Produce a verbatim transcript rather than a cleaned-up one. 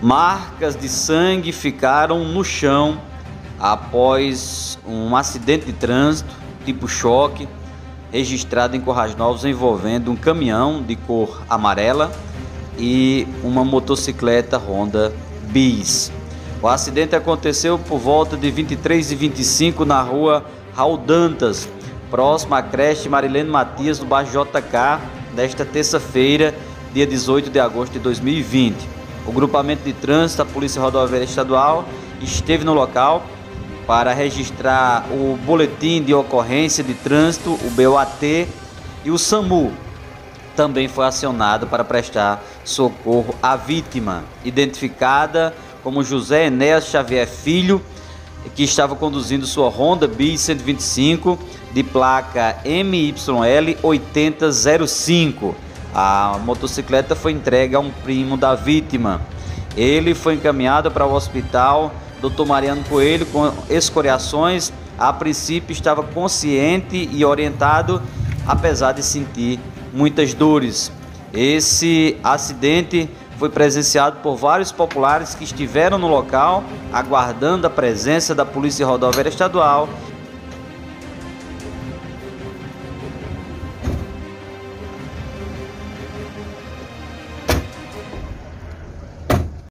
Marcas de sangue ficaram no chão após um acidente de trânsito tipo choque registrado em Currais Novos envolvendo um caminhão de cor amarela e uma motocicleta Honda Bis. O acidente aconteceu por volta de vinte e três e vinte e cinco na rua Raul Dantas, próximo à creche Marilene Matias, do bairro J K, desta terça-feira, dia dezoito de agosto de dois mil e vinte. O grupamento de trânsito da Polícia Rodoviária Estadual esteve no local para registrar o boletim de ocorrência de trânsito, o B O A T, e o SAMU também foi acionado para prestar socorro à vítima, identificada como José Enéas Xavier Filho, que estava conduzindo sua Honda Bis cento e vinte e cinco de placa M Y L oitenta zero cinco. A motocicleta foi entregue a um primo da vítima. Ele foi encaminhado para o hospital doutor Mariano Coelho com escoriações. A princípio estava consciente e orientado, apesar de sentir muitas dores. Esse acidente foi presenciado por vários populares que estiveram no local, aguardando a presença da Polícia Rodoviária Estadual